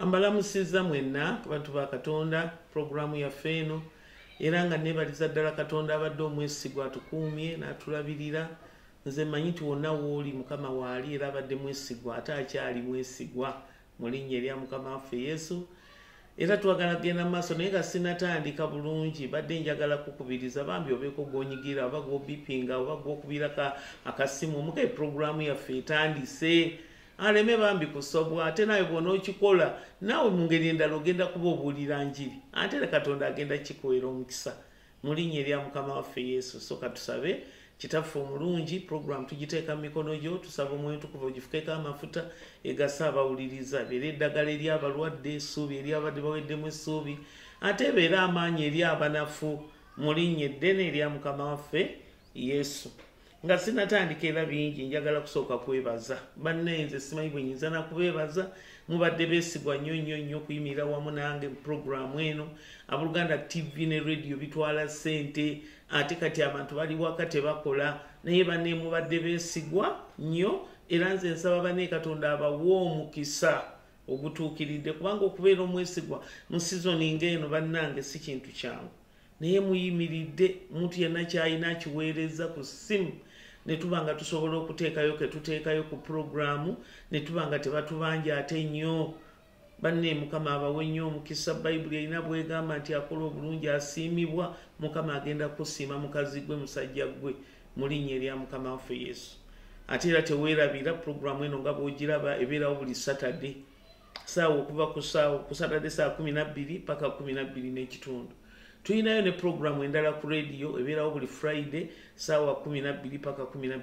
Ambalamusiza mwenna abantu ba Katonda programu ya feno era nga nebaliza ddala Katonda abadde omwesigwa atukuumye n'atulabirira. Nze manyi nti wonna wooli Mukama waali era abadde mwesigwa ate akyali mwesigwa mu linnya erya Mukama waffe Yesu. Era twagala kugenda maaso naye nga sinatandika bulungi badde njagala kukubiriza bambi obeeko gw'onyigira oba gw'obipinga oba gw'okubirako akasimu omuke programu yaffe etandise. Aleme bambi kusobwa ate nawe bw'onookikola naawe mu ngeri endala ogenda kuba obuulira njiri ate era Katonda agenda kikuweera omukisa mu linnya erya Mukama waffe Yesu. Soka tusabe. Kitaffe omulungi programu tugiteeka mu mikono gyo, tusaba Omwoyo Omutukuvu ogifukeko amafuta egasa abawuliriza, beera eddagala eri abalwadde, essuubi eri abadde baweddemu essuubi, ate beera amaanyi eri abanafu mu linnya eddene erya Mukama waffe Yesu. Nga sinatandika era bingi njagala kusooka kwebaza bannaye nze simanyi bwe nyinza nakubeebaza mubadde beesigwa nnyo okuyimirira wamu nange mu programu eno. Abooluganda TV ne radio bitwala ssente ate kati abantu bali waka tebakola naye banne mubadde beesigwa nnyo era nze nsaba banne Katonda abawa omukisa ogutuukiridde kubanga okubeera omwesigwa mu sizoni ng'eno bannange si kintu kyangu naye muyimiridde muntu yenna kyalina akiweereza ku ssimu ne tuba nga tusobola okuteekayo ke tuteekayo ku programu ne tuba nga tebatubanja ate nnyo. Banne Mukama abawe nnyo omukisa. Bayibuli erina bwegamba nti akola obulungi asiimibwa, Mukama agenda kusiima mukazi gwe musajja gwe mu linnya erya Mukama waffe Yesu. Ate era teweerabira programu eno nga bw'ogiraba ebeerawo buli Saturday saawa okuva ku Saturday saa 12 paka 12:30. Tuyinayo ne programu endala ku radio ebeerawo buli Friday saawa 12 paka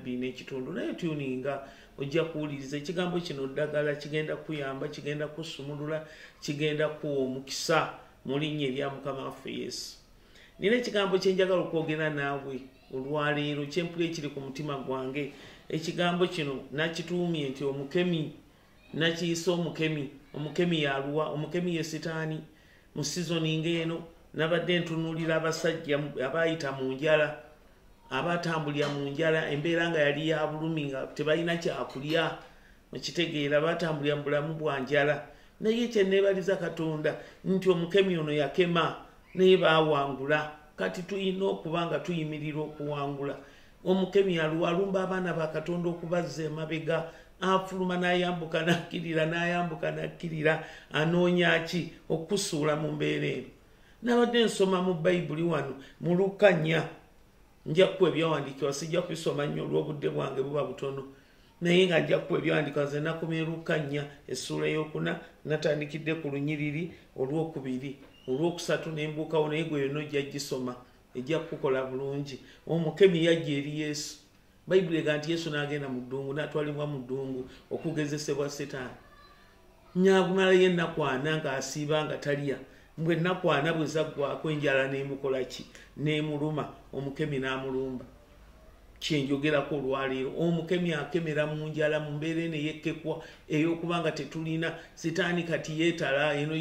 12:30 naye tuninga ojja kuwuliriza ekigambo kino ddagala kigenda kuyamba kigenda kusumulula kigenda kuwa omukisa mu linnya erya Mukama waffe Yesu. Nina ekigambo kye njagala okwogera naawe olwaleero kyempula ekiri ku mutima gwange. Ekigambo kino nakituumye nti omukemi, nakiyisa omukemi. Omukemi yaluwa? Omukemi ye Sitaani. Mu sizoni ng'eno nabadde ntunuulira abasajja abaayita mu njala, abatambulira mu njala, embeera nga yali ya bulumi nga tebalina kyakulya, mukitegeera batambulira mu bulamu bwa njala. Naye kye neebaliza Katonda nti omukemi ono yakema naye baawangula. Kati tulina okuba nga tuyimirira okuwangula. Omukemi alumba abaana ba Katonda okubazza emabega, afuluma n'ayambuka n'akkirira n'ayambuka n'akkirira, anoonya ki? Okusuula mu mbeera eno. Nabadde nsoma mu Bayibuli wano mu Luka 4. Nja kuwa ebyawandiikibwa sijja kubisoma nnyo olw'obudde bwange buba butono naye nga nja kuwa ebyawandiikibwa nze nakomye Luka 4 essuula ey'okuna natandikidde ku lunyiriri olw'okubiri olw'okusatu nembuukawo naye gwe yonna ojja gisoma ejja kukola bulungi. Omukemi yajja eri Yesu. Bayibuli ega nti Yesu n'agenda mu ddungu n'atwalibwa mu ddungu okugezesebwa Setaani. Nyaagumala ye ennaku 4 ng'asiiba nga talya. Mbwe ennaku 4 bwe zaggwako enjala n'emukola ki? N'emuluma. Omukemi n'amulumba. Kyenjogerako olwaleero. Omukemi akemera mu njala mu mbeera eno eyekkekwa ey'okuba nga tetulina. Setaani kati yeetala eno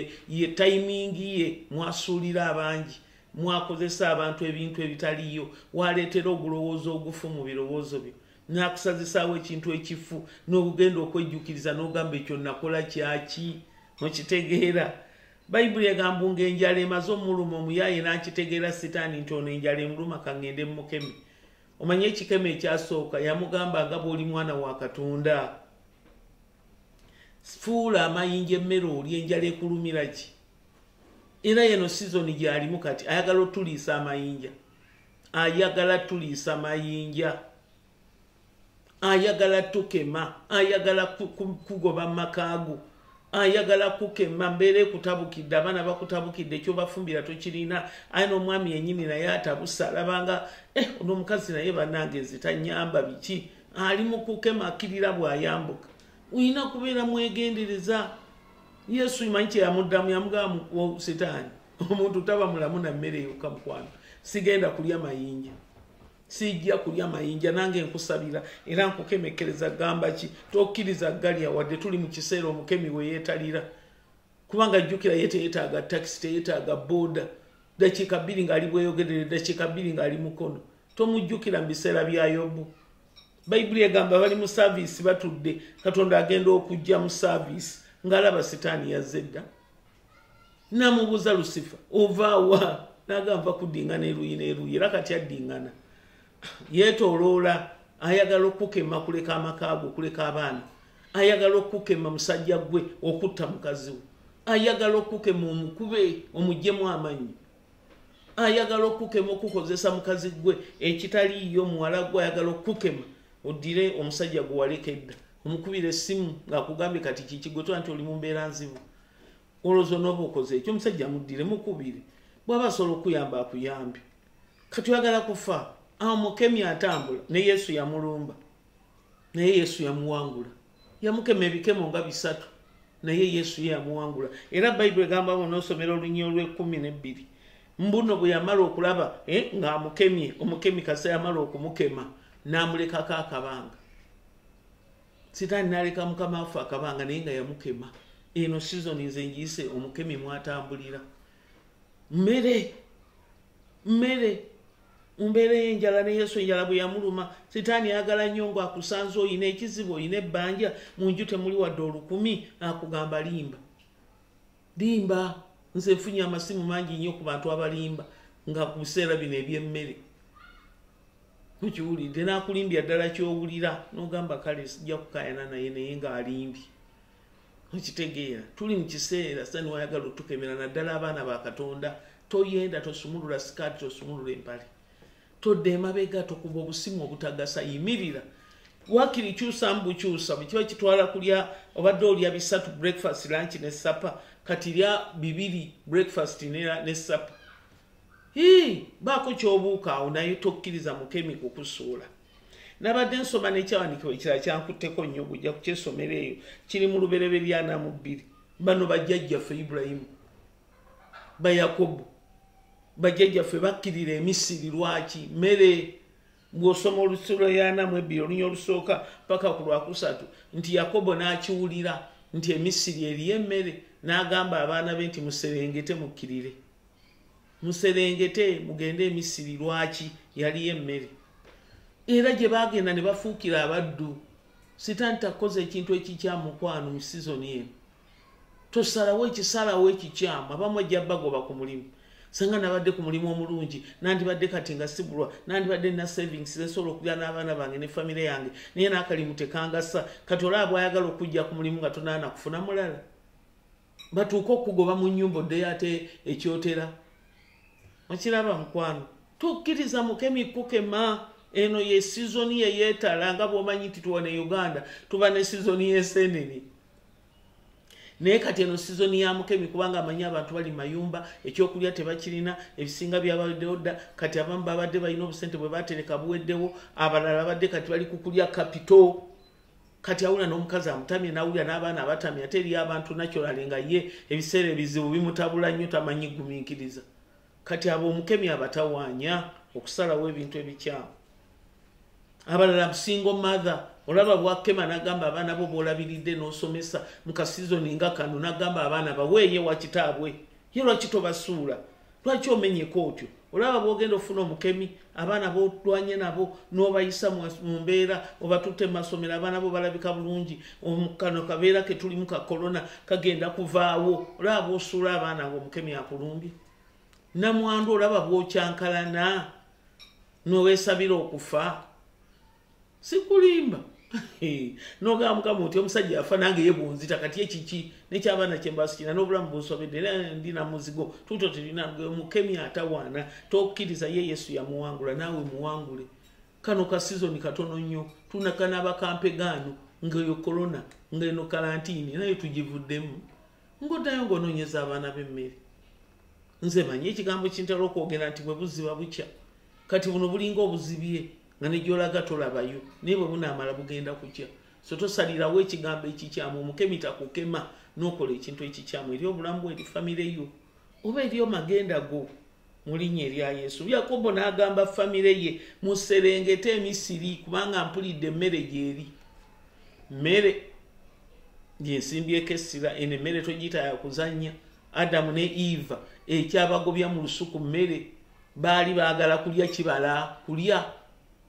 ye tayimingi ye mwasuulira abangi. Mwakozesa abantu ebintu ebitaliyo. Waleetera ogulowooza ogufu mu birowoozo byo. N'akusazisaawo ekintu ekifu n'ogenda okwejjukiriza n'ogamba ekyo nakola kyaki? Mukitegeera? Bayibuli egamba ng'enjala emaze omuluma omuyaaye n'akitegeera Setaani nti ono enjala emuluma kangende mu mukemi. Omanye ekikeme ekyasooka yamugamba nga bw'oli mwana wa Katonda fuula amayinja emmere oli enjala ekulumira ki? Era yeno sizoni gy'alimu kati ayagala otuliisa amayinja. Ayagala tuliisa mayinja. Ayagala tukema. Ayagala kugoba makaago. Ayagala kukema mbeere kutabukidde abaana bakutabukidde kyo bafumbira tokirina. Ayina omwami yennyini naye atabusa alabanga ono omukazi naye bannange zitanyamba biki ali mu kukema akkirira bw'ayambuka. Uyina kubeera mwegendereza. Yesu imanyi kye yamuddamu yamugamba mu Setaani omuntu taba mulamu na mmere yokka mukwano. Sigenda kulya mayinja. Sijja kulya mayinja nange nkusabira era nkukemekereza gamba ki tokkiriza galya wadde tuli mu kiseera omukemi we yeetalira kubanga jjukira yeetaaga taxi teyeetaaga boda dakiika 2 ng'ali bweyogerere dakiika 2 ng'ali mukono tomujjukira mu biseera bya Yobu. Bayibuli egamba bali mu service batudde Katonda agenda okujja mu service ngalaba sitaani yazedda namubuuza Lusifa ovaawa nagamba kudingana eruyi n'eruyi era kati addingana yeetooloola ayagala okukema kuleka amakaago kuleka abaana ayagala okukema musajja gwe okutta mukazi we ayagala okukema omukube omugyemu amanyi ayagala okukema okukozesa mukazi gwe ekitaliiyo muwala gwe ayagala okukema oddire omusajja gwe walekedda omukubira essimu ng'akugambye kati kikigotwa nti oli mu mbeera nzibu olowooza n'oba okoze ekyo omusajja muddire mukubire bw'aba asobola okuyamba akuyambe kati oyagala kufa amukemi atambula ne Yesu yamulumba naye Yesu yamuwangula yamukema ebikemo nga 3 naye Yesu yamuwangula era Bayibuli egamba n'osomera olunyi olw'12 mbuno bwe yamala okulaba ng'amukemye omukemi kasa yamala okumukema n'amulekako akabanga sitaani n'aleka mukama waffe akabanga naye nga yamukema eno sizoni nze njiyise omukemi mwatambulira mmere mumbeera y'enjala ne Yesu enjala bwe yamuluma sitaani ayagala nnyo ng'akusanze oyina ekizibu oyina ebbanja mu nju temuli wadde 10 akugamba limba nze nfunye amasimu mangi nnyo ku bantu abalimba nga ku biseera bino eby'emmere mukiwulidde n'akulimbya ddala ky'owulira n'ogamba kale sijja kukayana naye naye ng'alimbye okitegeera tuli mu kiseera sani wayagala otukemera naddala abaana ba Katonda toyenda tosumulula sikaati tosumulula empale todde emabega tokuba obusimu obutagasa yimirira wakiri kyusa mbukyusa bwe kiba kitwala kulya obadde olya 3 breakfast lunch ne supper kati lya 2 breakfast ne supper baako kyobuuka awo naye tokkiriza mukemi kukusuula nabadde nsoma n'ekyawandiikibwa ekirala kyankutteko nnyo gujja kukyesomera eyo kiri mu Lubereberye 42 bano bajjajjaffe Ibulayimu Yakobo bajjajjaffe bakkirira Emisiri lwaki mmere bw'osoma Olusula 42 olunya olusooka paka ku 3 nti Yakobo n'akiwulira nti Emisiri eriyo emmere n'agamba abaana be nti muserengete mukkirire muserengete mugende Emisiri lwaki yaliyo emmere era gye bagenda ne bafuukira abaddu sitaani takoze ekintu ekikyamukwano mu sizoni eno tosalawo ekisalawo ekikyamu abamu ajja bagoba ku mulimu sanga nabadde ku mulimu omulungi nandibadde kati nga sibulwa nandibadde na savings zesobola okulya n'abaana bange ne famire yange naye n'akalimu tekangasa kati olaba bw'ayagala okujja ku mulimu nga tonaana kufuna mulala batuuka okugoba mu nnyumba oddeyo ate ekyotera okiraba mukwano tukkiriza mukemi kukema eno ye sizoni yeyeetala nga bw'omanyi nti tuwa ne Uganda tuba ne sizoni y'ensenene naye kati eno sizoni ya mukemi kubanga amanyi abantu bali mayumba ekyokulya tebakirina ebisinga byabaddewo dda kati abamu babadde balina obusente bwe batereka buweddewo abalala babadde kati bali kukulya kapito kati awulira n'omukazi amutamye n'awulira n'abaana abatamye ate eriyo abantu nakyolale nga ye ebiseera ebizibu bimutabula nnyo tamanyi gumiikiriza kati abo omukemi abatawaanya okusalawo ebintu ebikyamu abalala single mother olaba bwakema nagamba abaana bo boolabiridde n'osomesa mu kasizoni nga kano nagamba abaana baweeye wa kitaabwe ye lwaki tobasuula lwaki omenyeko otyo olaba bwogenda ofuna omukemi abaana botwanye nabo n'obayisa mu mbeera obatutte mu masomero abaana bo balabika bulungi kano kabeera ke tulimu ka korona kagenda kuvaawo olaba bw'osuula abaana ng'omukemi akulumbye namwandu olaba bw'okyankalana n'oweesabira okufa sikulimba noga mukama oti omusajja afa nange yebunzita kati ekiki nekyabaana kyembasikira n'obulamu bunsobedde era ndina muzigo tuto tulina mukemi atawaana tokkiriza ye Yesu yamuwangula naawe muwangule kano ka sizoni katono nnyo tunakana bakampegaano ng'eyo korona ng'eno kalantiini naye tugivuddemu ng'oddayo ng'onoonyeza abaana b'emmere nze manyi ekigambo kintala okwogera nti bwe buziba bukya kati buno bulinga obuzibye nga nejolaga tolabayo naye bwe bunaamala bugenda kukya so tosalirawo ekigambo ekikyamu omukemi takukema n'okola ekintu ekikyamu eri obulamu bwe eri famire yo oba eri magenda go mu linnya erya Yesu. Yakobo n'agamba famire ye muserengete Emisiri kubanga mpulidde emmere gyeri mmere gyensimbyeko essira eno emmere togiyita yakuzannya. Adamu ne Eva ekyabagobya mu lusuku mmere baali baagala kulya kibala kulya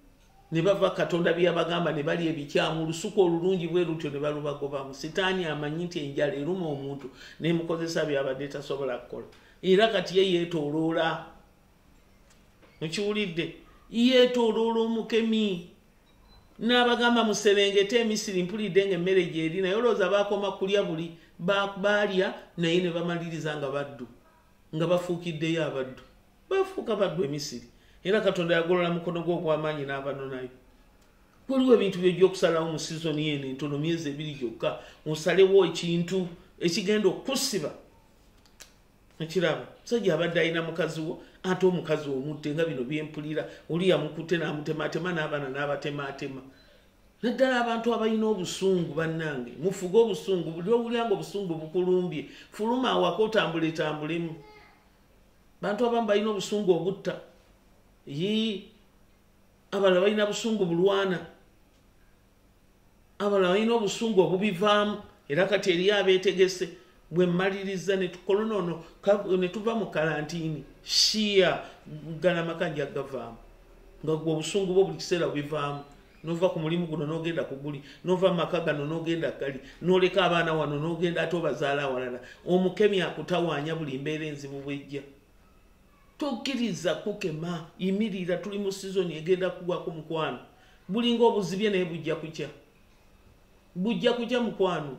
ne bava katonda byabagamba ne bali ebikyamu olusuku olulungi bwe lutyo ne balubagobamu. Sitaani amanyi nti enjala eruma omuntu nemukozesa byabadde tasobola kukola, era kati ye yeetooloola. Mukiwulidde? Yeetooloola omukemi n'abagamba muserengete Emisiri mpulidde ng'emmere gyeri, naye olowooza baakoma kulya buli baalya naye ne bamaliriza nga baddu, nga bafuukiddeyo abaddu. Bafuuka baddu Emisiri, era katonda yagolola mukono gwe ogw'amaanyi n'abanonayo. Waliwo ebintu by'ojja okusalawo mu sizoni eno entono, myezi 2 gyokka, osalewo ekintu ekigenda okusiba. Ekiraba musajja abadde alina mukazi wo, ate omukazi omutte nga bino byempulira, oli yamukutte n'amutematema n'abaana n'abatematema. Naddala abantu abalina obusungu bannange, mufuge obusungu, buli owulira nga obusungu bukulumbye, fuluma awaka otambulemu. Bantu abamu balina obusungu obutta, abalala balina busungu bulwana, abalala balina obusungu obubivaamu. Era kati eriyo abeetegese bwe mmaliriza ne tukola nono ne tuva mu kalantiini shiya galamaka nja gavaamu, nga gwe obusungu bwo buli kiseera bivaamu. Nova ku mulimu guno n'ogenda ku guli, nova maka gano n'ogenda gali, n'oleka abaana wano n'ogenda ate obazaala awalala. Omukemi akutawaanya buli mbeera enzibu bwejja. Tokkiriza kukema, yimirira, tuli mu sizoni egenda kugwako mukwano. Bulinga obuzibye naye bujja kukya. Bujja kukya mukwano.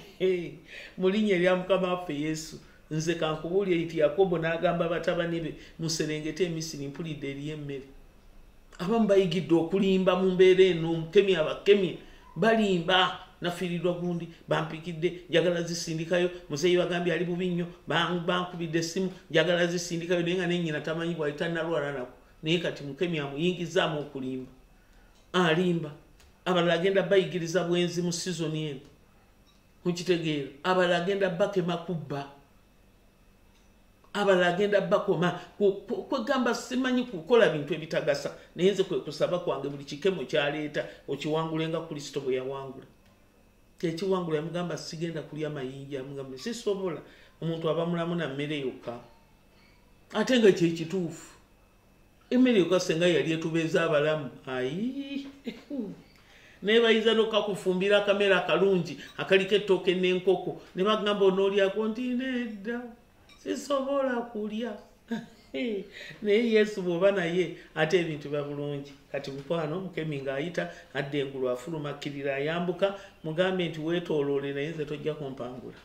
Mu linnya erya Mukama waffe Yesu, nze kankubuulire nti Yakobo n'agamba batabani be muserengete Emisiri mpulidde eriyo emmere. Abamu bayigidde okulimba mu mbeera eno, omukemi abakemi balimba. Nafiirirwa gundi bampikidde, njagala zisindikayo, muzeeyi bagambye ali bubi nnyo, bankubidde essimu, njagala zisindikayo, naye nga nennyina tamanyi bw'alitannalwala nako. Naye kati mukemi amuyingizaamu okulimba. Alimba. Abalala agenda bayigiriza bwenzi mu sizoni eno. Mukitegeera? Abalala agenda bakema kubba. Abalala agenda bakoma kwegamba simanyi kukola bintu ebitagasa, naye nze kwe kusaba kwange buli kikemo kyaleeta okiwangulenga Kristo bwe yawangula. Tekiwangula yamugamba sigenda kulya mayinja, yamugamba sisobola. Omuntu aba mulamu na mmere yokka, ate nga kyekituufu. Emmere yokka senga yali etubeeza abalamu. Ayi naye bayinza n'okakufumbira akamera akalungi akaliko ettooke n'enkoko ne bagamba onoolyako nti nedda sisobola kulya. Naye Yesu bw'oba naye ate ebintu biba bulungi. Kati mukwano mukemi ng'ayita adda engulu afuluma akkirira ayambuka, mugambe nti weetooloole naye nze tojja kumpangula.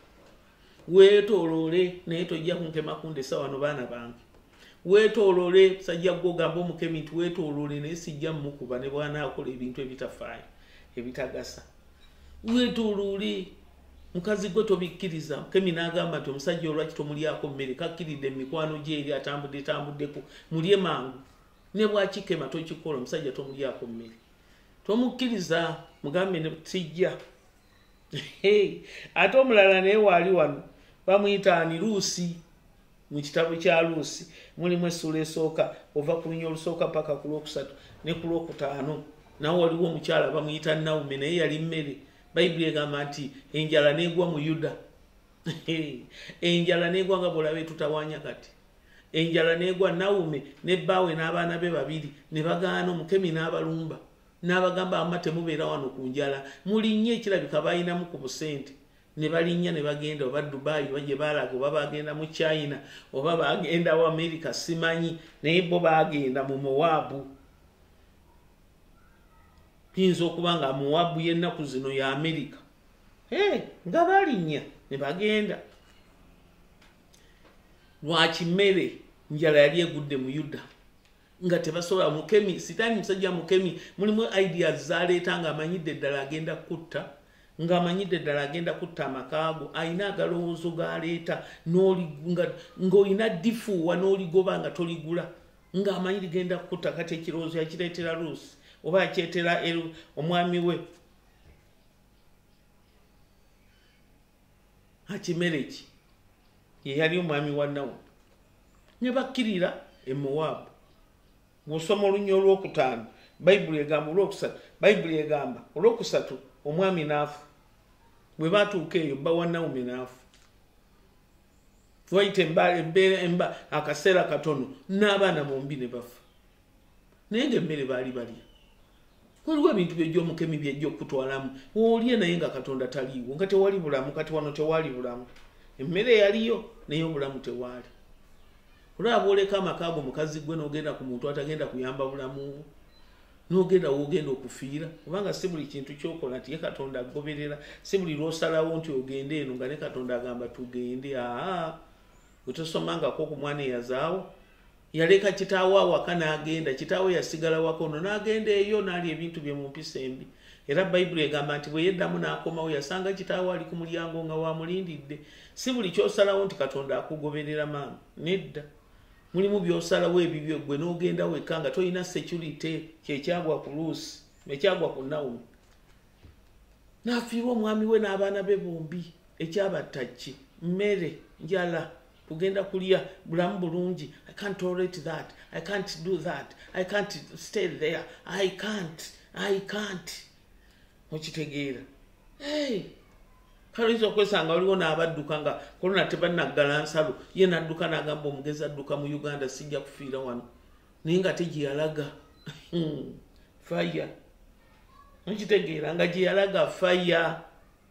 Weetooloole naye tojja kunkema kundesa wano baana bange. Weetooloole sajja gw'ogamba omukemi nti weetooloole naye sijja mmukuba ne bwanaakola ebintu ebitafaayo ebitagasa. Weetooloole mukazi gwe tobikkiriza. Mukemi n'agamba nti omusajja olwaki tomulyako mmere, kakkiridde emikwano gye eri atambuddeko, mulye mangu. Ne bwakikema tokikola, omusajja tomulyako mmere. Tomukkiriza, mugambe ne sijja. Ate omulala naye waali wano bamuyita ani Luusi. Mu kitabo kya Luusi mulimu essula esooka ova ku lunya olusooka paka ku lwokusatu ne ku lwokutaano. Nawe waliwo omukyala bamuyita Nawume, naye yali mmere. Bayibuli egamba nti enjala n'egwa mu Yuda. Enjala n'egwa nga bw'olaba tutawaanya kati. Enjala n'egwa Nawume ne bbaawe n'abaana be 2 ne bagaana, omukemi n'abalumba. N'abagamba amma temubeera wano ku njala, mulinnye ekirabika bayinamu ku busente. Ne balinnya ne bagenda oba Dubai oba gye baalaga, oba bagenda mu China oba bagenda wa America simanyi, naye bo bagenda mu Mowabu. Kiyinza okuba nga Mowabu y'ennaku zino ya America. Nga balinnya ne bagenda. Lwaki mmere njala yali egudde mu Yuda nga tebasobola. Mukemi sitaani musajja mukemi, mulimu ideas zaleeta nga amanyidde ddala agenda kutta, ng'amanyidde ddala agenda kutta amakaago, ayina agalowoozo galeeta ng'olina ddifuuwa n'oligoba nga toligula, ng'amanyi ligenda kutta. Kati ekirowoozo yakireetera Luusi oba yakyetera omwami we Akimereki, ye yali omwami wa Nawume. Ne bakkirira e Mowabu. Bw'osoma olunya olwokutaano Bayibuli egamba olwokusatu, Bayibuli egamba olwokusatu omwami n'afa. Bwe batuuka eyo bba wa Nawume n'afa. Wayita emba akaseera katono n'abaana bombi ne bafa. Naye ng'emmere baali balya. waliwo ebintu byejjo omukemi byejjo okutwalamu olye naye nga Katonda taliiwo nga tewali bulamu. Kati wano tewali bulamu, emmere yaliyo naye obulamu tewaali. Olaba oleka amakaago mukazi gwe n'ogenda ku muntu atagenda kuyamba bulamu, n'ogenda wogenda okufiira, kubanga si buli kintu kyokola nti ye Katonda agoberera, si buli lwosalawo nti ogende eno nga ne Katonda agamba tugende. Bwe tosomangako ku mwana eyazaawo, yaleka kitaawo awaka n'agenda, kitaawo yasigala waka ono n'agenda eyo n'ali ebintu bye mu mpisa embi. Era Bayibuli egamba nti bwe yeddamu n'akomawo yasanga kitaawo ali ku mulyango nga wamulindidde. Si buli kyosalawo nti Katonda akugoberera maama, nedda. Mulimu byosalawo ebibyo gwe n'ogenda wekka nga tolina security, kyekyagwa ku Luusi, ekyagwa ku Nawomi. N'afiirwa omwami we n'abaana be bombi, ekyabatta ki? Mmere, njala, kugenda kulya, bulamu bulungi. I can't tolerate that, I can't do that, I can't stay there, I can't. Okitegeera. Kale okwesanga waliwo n'abadduka nga kolona tebannaggala nsalo, ye n'adduka n'agamba omugezi adduka mu Uganda sijja kufiira wano, naye nga tegye yalaga. Faya. Okitegeera nga gye yalaga faya.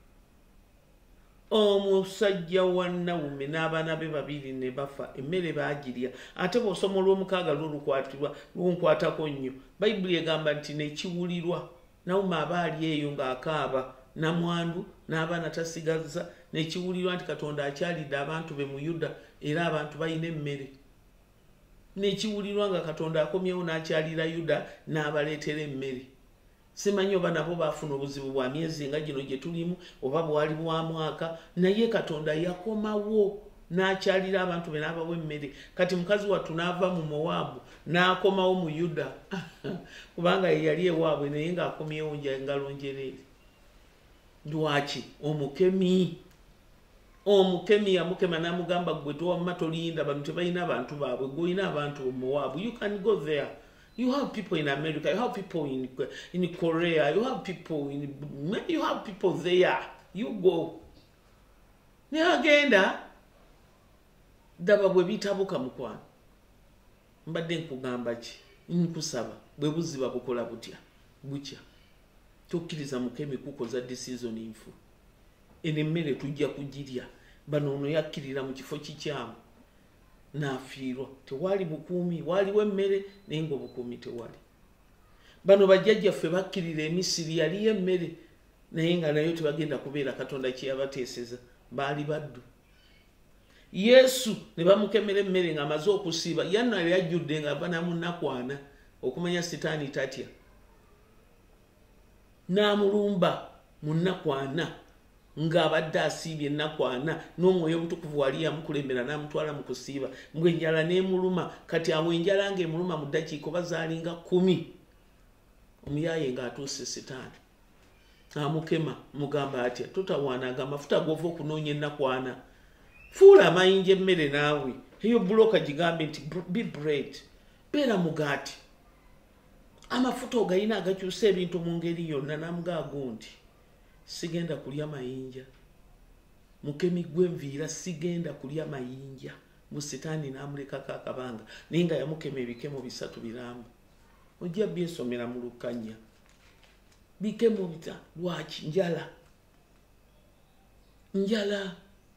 Omusajja wa Nawomi n'abaana be babiri ne bafa, emmere baagirya. Ate bw'osoma olw'omukaaga lunkwatako nnyo, Bayibuli egamba nti nekiwulirwa Nawomi aba ali eyo ng'akaaba namwandu n'abaana tasigaza, nekiwulirwa nti Katonda akyalidde abantu be mu Yuda era abantu balina emmere. Nekiwulirwa nga Katonda akomyewo n'akyalira Yuda n'abaleetera emmere. Simanyi oba nabo baafuna obuzibu bwa myezi nga gino gye tulimu oba bwali bwa mwaka, naye Katonda yakomawo n'akyalira abantu be n'abawa emmere. Kati mukazi wattu n'ava mu Mowabu n'akomawo mu Yuda kubanga ye yali ewaabwe naye ng'akomyewo ngalo njereere. Lwaki? Omukemi yamukema n'amugamba gwe towamma tolinda, bano tebalina abantu baabwe, gwe olina abantu mu Mowabu. You can go there. You have people in America, you have people in Korea, you have people there. You go. Ne agenda daba bwe bitabuka mukwano. Mbadde nkugamba ki? Nkusaba bwe buziba bukola butya? Butya. Tokkiriza mukemi kukoza decision infu. Emmere tujja kugirya. Bano ono yakkirira mu kifo kikyamu. N'afiirwa. Tewali bukuumi, waliwo emmere naye ng'obukuumi tewali. Bano bajjajjaffe bakkirira Emisiri yaliyo emmere naye nga nayo tebagenda kubeera Katonda kye yabateeseza, baali baddu. Yesu ne bamukemera emmere ng'amaze okusiiba, yanno yali ajjudde nga banamunakwana okumanya Sitaani tatya. N'amulumba munnakwana ng'abadde asiibye ennakwana, n'omwoyo obutukuvu wali yamukulembera n'amutwala mu kusiiba. Mbwe enjala n'emuluma, kati awo enjala ng'emuluma mu ddakiika bazaalinga 10. Omuyaaye ng'atuuse Sitaani amukema, mugamba atya totawaanaga amafuta g'ova okunoonya ennakwana, fuula amayinja emmere naawe, eyo buloka gigambe nti be bread, beera mugaati. Amafuta ogayina agakyusa ebintu mu ngeri yonna. N'amugaago nti sigenda kulya mayinja, mukemi gw'enviira sigenda kulya mayinja. Mu Sitaani n'amulekako akabanga naye nga yamukema ebikemo 3 biramba. Ojja byesomera mu Lukanya. Bikemo bita lwaki? Njala.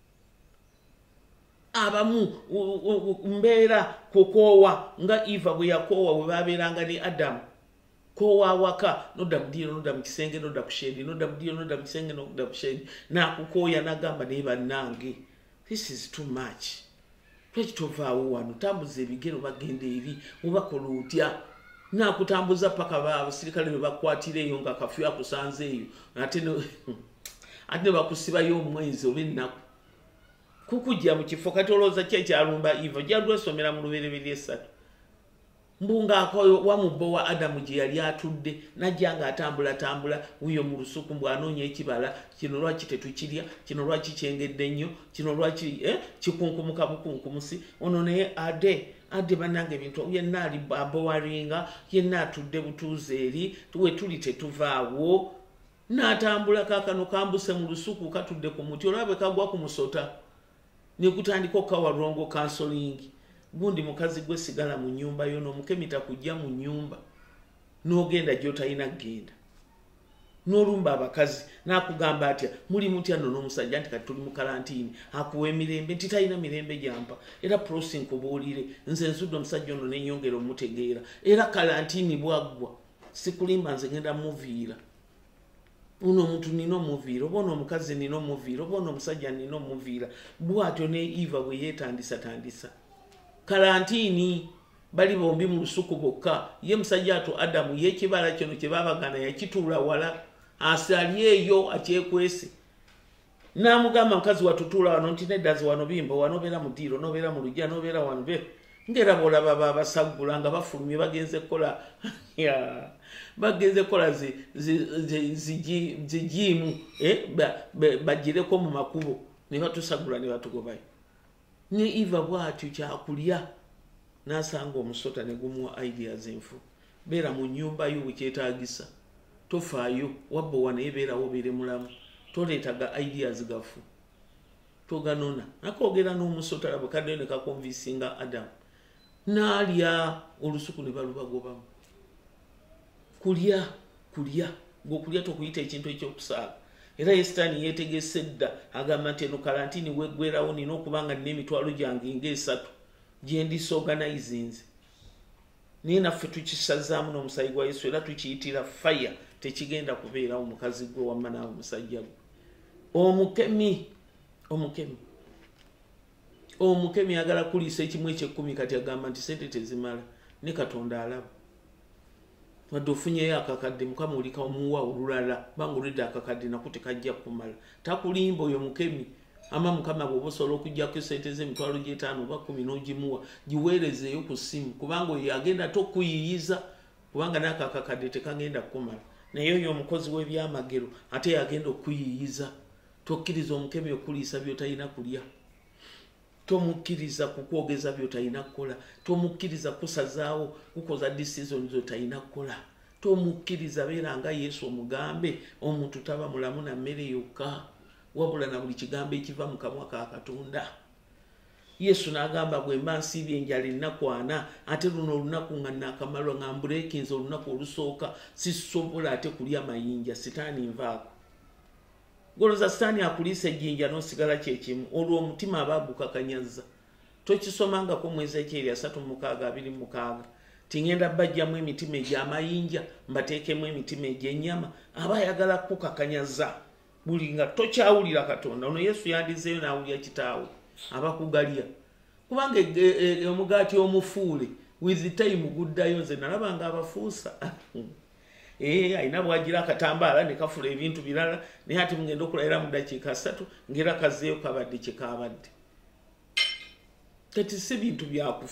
Abamu mbeera kukoowa nga Eva bwe yakoowa bwe babeeranga ne Adamu. Koowa waka, nodda mu ddiro, nodda mu kisenge, nodda ku sheedi, nodda mu ddiro, nodda mu kisenge, nodda ku sheedi. N'akukooya n'agamba naye bannange, this is too much. Lwaki tovaawo wano? Tambuza ebigero bagenda eri, obakola otya? N'akutambuza paka abasirikale be bakwatira eyo nga kafyu akusanze eyo. Ate ne bakusibayo omwezi oba ennaku. Kukujja mu kifo kati olowooza ki ekyalumba Eva? Gyalwesomera mu Lubereberye 3. Mbunga akoyo wa mubbo wa Adamu gye yali atudde, najja ng'atambula wuyo mu lusuku bw'anoonya ekibala, kino lwaki tetukirya, kino lwaki kyengedde nnyo, kino lwaki kikunkumuka bukunkumusi. Ono naye ade bannange ebintu yenna ali abowaringa, yenna atudde butuuze eri, we tuli tetuvaawo. N'atambula kaakano kambuse mu lusuku katudde ku muti, olwabe kagwa ku musota ne kutandika okawarongo counseling. Gundi mukazi gwe sigala mu nyumba yo, n'omukemita kujja mu nyumba. n'ogenda gy'otalina kgenda n'olumba abakazi n'akugamba atya muli mutya nno n'omusajja nti kati tuli mu kalantiini akuwa emirembe nti talina mirembe gyampa era prosi nkubuulire nze nsudde omusajja ono nenyongera omutegeera era kalantiini bwaggwa sikulimba nze genda muviira uno omuntu nina omuviira oba ono omukazi nina omuviira oba ono omusajja nina omuviira bw'atyo ne Eva bwe yeetandisa kalantiini bali bombi mu lusuku bokka ye musajja ato Adamu y'ekibala kino kye baabagana yakituula wala asali eyo akyekwese n'amugamba mukazi watutuula wano nti neddazi wano bimba wano beera mu ddiiro n'obeera mu lujja n'obeera wano be ngera bw'olaba babasaggula nga bafulumye bagenze kola bagenze kola zijiimu bagireko mu makubo ne batusagula ne batugobayo ne Eva bw'atyo kyakulya n'asanga omusota ne gumuwa ideas enfu beera mu nnyumba yo wekyetaagisa tofaayo wabba wanaye beerawo beere mulamu toleetaga ideas gafu toganona nakoogera n'omusota labo kaddeyo ne kakonvisinga Adamu n'alya olusuku ne balubagobamu kulya ng'okulya tokuyita ekintu ekyokusaaga era Setaani yeetegese dda agamba nti eno kalantiini weggwerawo nina okubanga nina emitwalo gyange ng'esatu gye ndisorganizinze naye naffe tukisazaamu n'omusaayi gwa Yesu era tukiyitira fire tekigenda kubeerawo mukazi gwe wamma naawe omusajja gwe omukemi agala kuliisa ekimu eky'ekkumi kati agamba nti sente tezimala ne Katonda alaba wadde ofunyeyo akakadde Mukama olika omuwa olulala banga olidde akakadde nako tekajja kumala takulimba oyo mukemi ama Mukama bw'oba osobola okugyako sente z'emitwalo gy'etaano oba 10 n'ogimuwa giweerezeeyo ku ssimu kubanga oyo agenda tokuyiyiza kubanga n'ako akakadde tekagenda kukumala naye oyo omukozi w'ebyamagero ate yagenda okuyiyiza tokkiriza omukemi okuliisa by'otalina kulya tomukkiriza kukwogeza by'otalina kukola tomukkiriza kusazaawo kukoza decision z'otalina kukola tomukkiriza beera nga Yesu omugambe omuntu taba mulamu na mmere yokka wabula na buli kigambo ekiva mu kamwa ka Katonda Yesu n'agamba bwe mba nsiibye enjala ennaku 4 ate luno olunaku nga naakamala nga mbuleekinze olunaku olusooka sisobola ate kulya mayinja Setaani nvaako goloza Setaani akuliisa ejjinja n'osigala kyekimu olwo omutima aba agukakanyazza tokisomangako mu Ezekyeri 3:26 tingenda bajjamu emitima egy'amayinja mbateekemu emitima egy'ennyama aba ayagala kukakanyaza buli nga tokyawulira Katonda ono Yesu yandizeeyo n'awulira kitaawe abakugalya kubanga omugaati omufuule with time guddayo nze nalabanga abafuusa ayina bwagira akatambaala ne kafula ebintu birala naye ate mugenda okulayira mu ddakiika 3 ngera kazeeyo kabadde kyekabadde kati si bintu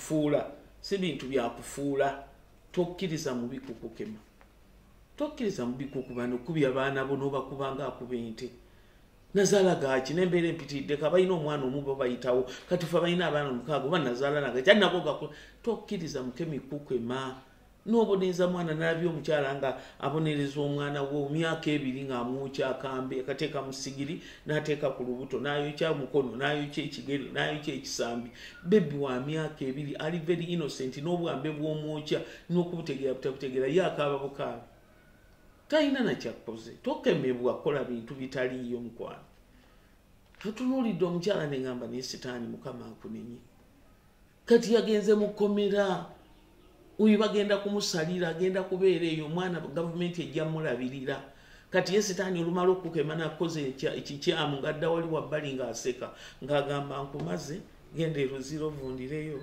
byakufuula tokkiriza mu bikukukema tokkiriza mu bikukuba n'okubya abaana bo n'obakubanga akuba ente nazaala gaaki n'embeera empitiridde kabalina omwana omu bo bayitawo kati fe balina abaana 6 oba nazaala nagaaki ate nako tokkiriza mukemi kukema n'oboneeza mwana n'abya omukyala nga abonereza omwana we emyaka 2 ng'amwokya akambe akateeka mu sigiri n'ateeka ku lubuto n'ayokya mukono n'ayokya ekigere n'ayokya ekisambi bebi wa myaka 2 ali very innocent n'obwambe bw'omwokya n'okubutegeera butabutegeera ye akaaba bukaabi talina nakyakoze tokemebwa kukola bintu bitaliiyo mukwano tutunuulidde omukyala ne ngamba naye Setaani Mukama akunenye kati yagenze mu kkomera oyo bagenda kumusalira agenda kubeera eyo omwana gavumenti ejja mulabirira kati ye Setaani olumala okukema nakoze ekikyamu ng'adda wali wabbali ng'aseka ng'agamba nkumaze genda eruzira ovundireyo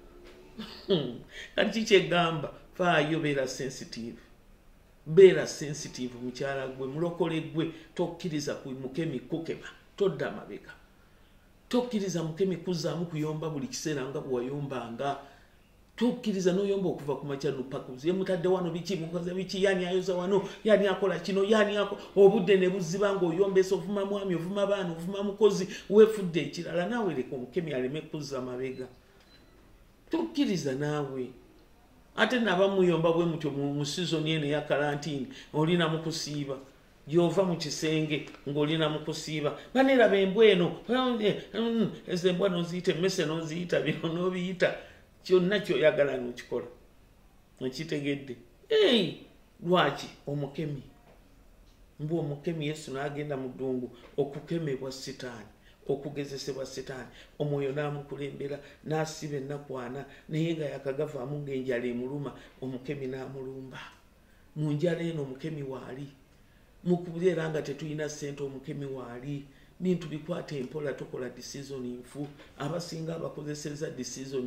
kati kikyegamba faayo beera sensitive mukyala gwe mulokole gwe tokkiriza ku mukemi kukema todda mabega tokkiriza mukemi kuzzaamu kuyomba buli kiseera nga bwewayombanga tokkiriza n'oyomba okuva ku makya n'opakuzi ye mutadde wano biki mukoze biki yani ayoza wano yani akola kino yani obudde ne buziba ng'oyombesa ovuma mwami ovuma baana ovuma mukozi weefudde ekirala naawe leka omukemi aleme kuzza mabega tokkiriza naawe ate nabamuyomba bwe mutyo mu sizoni eno ya kalantiini olina mu kusiiba gy'ova mu kisenge ng'olina mu kusiiba baneraba embwa eno ezo embwa n'oziyita emmese n'oziyita bino n'obiyita kyonna kyoyagala n'okikola okitegedde lwaki omukemi mbu omukemi Yesu n'agenda mu ddungu okukemebwa Sitaani okugezesebwa Sitaani omwoyo n'amukulembera n'asiba ennakwana naye nga yakagavaamu ng'enjala emuluma omukemi n'amulumba mu njala eno omukemi waali mu kubeera nga tetulina ssente omukemi waali bintu bikwata empola tukola decision nfu abasinga abakozeseza decision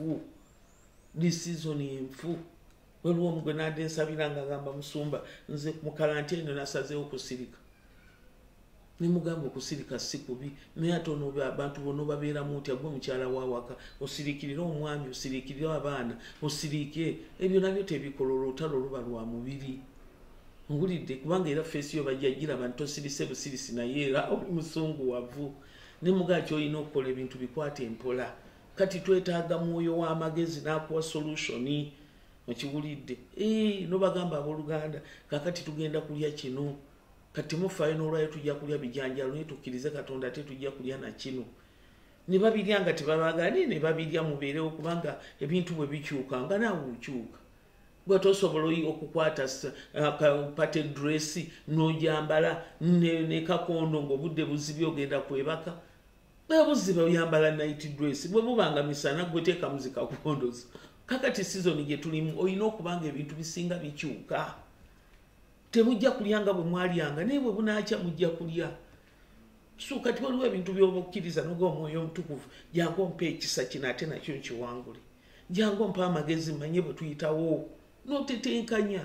nfu waliwo omugwe nadde nsabira nga agamba musumba nze mu kalantiini nasazeewo kusirika nimugamba okusirika si kubi naye ate abantu bonna babeeramu nti gwe mukyala wa waka osirikirira omwami osirikirira abaana osirike ebyo nabyo tebikola olutalo luba lwa mubiri ngulidde kubanga era feesi yo bajja giraba nti tosirise busirisi naye era oli musunguwavu nemugaa kyolina okukola ebintu bikwata empola kati twetaaga mwoyo w'amagezi n'akuwa solutioni okiwulidde nobagamba abooluganda kakati tugenda kulya kino kati mufaayo n'olwayo tujja kulya bijanjalo naye tukkirize Katonda ate tujja kulya na kino ne babirya nga tebabagane ne babirya mubeerewo kubanga ebintu bwe bikyuka nga naawe okyuka gwe tosobola okukwata pate dresi n'ojambala ne kakondo ng'obudde buzibye ogenda kwebaka bwebuziba oyambala night dress bwe bubanga misana gwe teeka muzika kukondozo kakati season gye tulimu olina okubanga ebintu bisinga bikyuka temujja kulya nga bwe mwalyanga naye bwe bunaakya mujja kulya so kati waliwo ebintu by'obukkiriza noga omwoyo omutukuvu jangu mpa ekisa kino ate nakyo nkiwangule jangu mpa amagezi manye bwe tuyitawo n'otetenkanya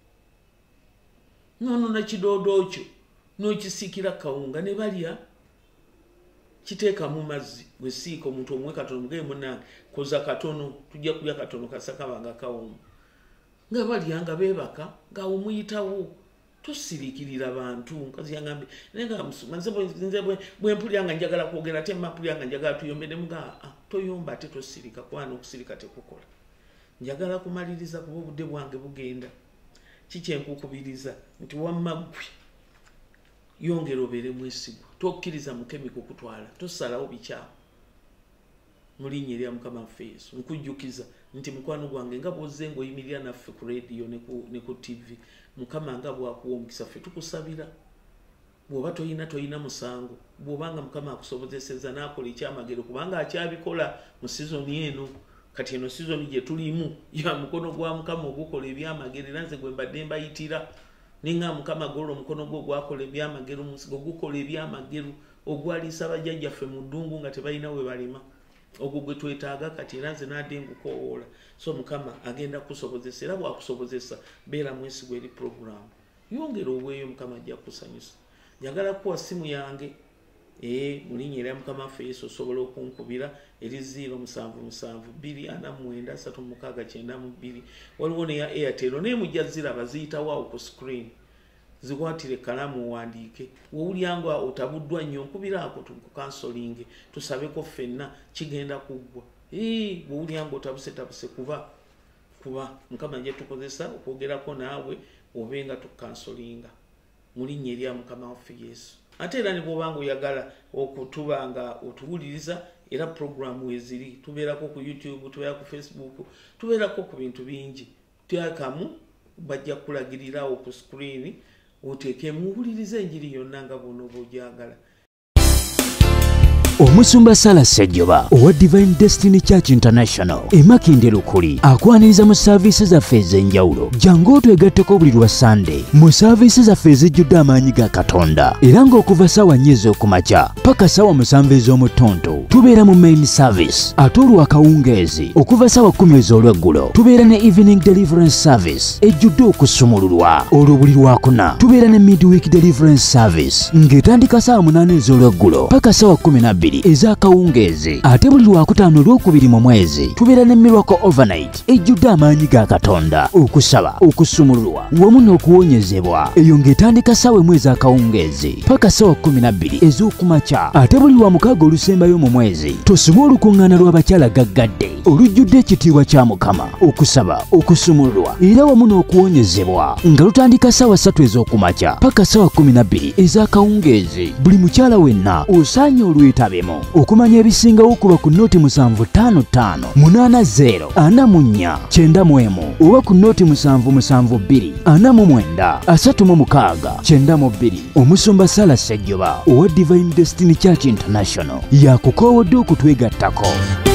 n'onona kidoodo kyo n'okisiikira kawunga ne balya kiteeka mu mazzi gwe siika omuntu omwe katono mugee munange koza katono tujja kulya katono kasakabanga kawoma nga balyanga beebaka ngaawo muyitawo tosirikirira bantu nkazi yangambe nenga nze bwe mpulira nga njagala kwogera ate mpulira nga njagala tuyombe ne mugaa toyomba ate tosirika kwana okusirika tekukola njagala kumaliriza kuba obudde bwange bugenda kikyenkukubiriza nti wamma ggwe yongera obeere mwesigwa tokkiriza mukemi kukutwala tosalawo bikyawo mu linnya erya Mukama waffe Yesu nkujjukiza nti mukwano gwange nga bw'ozze ng'oyimirira naffe ku radio ne ku TV Mukama nga bw'akuwa omukisa ffe tukusabira bw'oba toyina musango bw'obanga Mukama akusobozeseza n'akola ekyamagero kubanga akyabikola mu sizoni eno kati eno sizoni gye tulimu ya mukono gwa Mukama ogukola ebyamagero era nze gwe mbadde mbayitira ninga Mukama golo omukono gwo gwakola ebyamagero musigo gukola ebyamagero ogwaliisa bajjajjaffe mu ddungu nga tebalina we balima ogwo gwe twetaaga kati era nze nadde ngukowoola so Mukama agenda kusobozesa era bwakusobozesa beera mwesigwa eri programu yongera obweyo Mukama ajja kusanyusa njagala kuwa simu yange mu linnya erya Mukama waffe Yesu osobola okunkubira eri 0777493692 waliwo neya Airtel naye mujja ziraba ziyitawo awo ku screen zikwatire kalamu owandiike wowulyanga otabuddwa nnyo nkubiraako tukukansolinge tusabeko ffenna kigenda kuggwa wowulyanga otabuse kuba Mukama nje tukozesa okwogerako naawe obenga tukansolinga mu linnya erya Mukama waffe Yesu ate era ne bw'obanga oyagala okutubanga otuwuliriza era programu weziri tubeerako ku YouTube tubeera ku Facebook tubeerako ku bintu bingi tyakamu bajja kulagirirawo ku screen oteeke muwulirize enjiri yonna nga bw'onooba ogyagala. Omusumba Sala Sejjoba owa Divine Destiny Church International emakinde lukuli akwaniriza mu services zaffe ez'enjawulo jangu otwegatteko buli lwa Sunday mu services zaffe ezijjudde amaanyi ga Katonda era ng'okuva ssaawa 4 ez'okumakya paka ssaawa 7 ez'omutonto tubeera mu main service ate olwakawungeezi okuva ssaawa 10 ez'olweggulo tubeera ne evening deliverance service ejjudde okusumululwa olwo buli lwakuna tubeera ne midweek deliverance service ng'etandika ssaawa 8 ez'olweggulo paka ssaawa 12 ez'akawungeezi ate buli lwakutaano olwokubiri mu mwezi tubeera ne miracle overnight ejjudde amaanyi ga Katonda okusaba okusumululwa wamu n'okuwonyezebwa eyo ng'etandika ssaawa 1 ez'akawungeezi paka ssaawa 12 ez'okumakya ate buli lwa mukaaga olusembayo mu mwezi tusibe olukuŋŋaana lw'abakyala gaggadde olujjudde ekitiibwa kya Mukama okusaba okusumululwa era wamu n'okuwonyezebwa nga lutandika ssaawa 3 ez'okumakya paka ssaawa 12 ez'akawungeezi buli mukyala wenna osaanye olwetabe bimu. Okumanya ebisingawo kuba ku noti 755 80 44 91 oba ku noti 772 49 36 92. Omusumba Sala Sejjoba owa Divine Destiny Church International yakukoowodde okutwegattako.